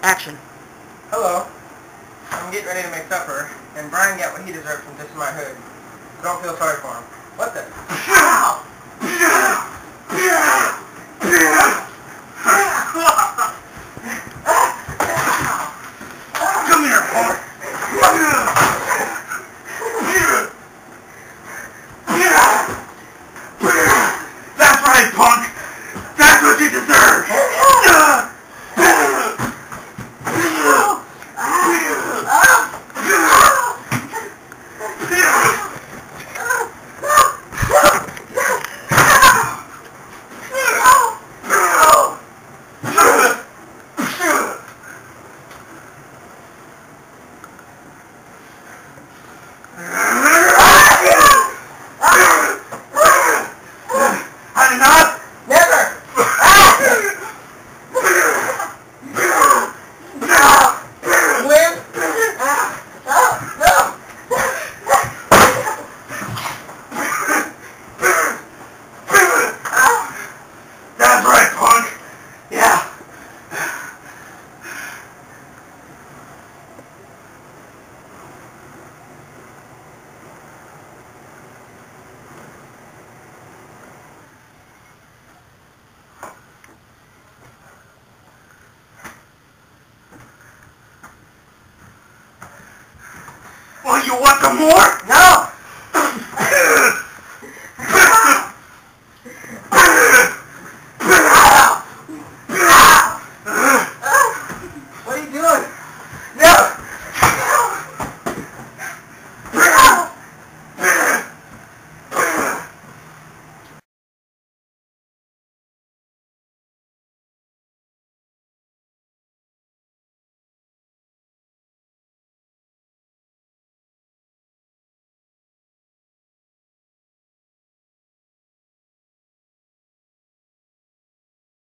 Action. Hello. I'm getting ready to make supper, and Brian got what he deserved from This Is My Hood. So don't feel sorry for him. What the? Ow! Come here, punk! That's right, punk! That's what you deserve! Well, you want some more? No!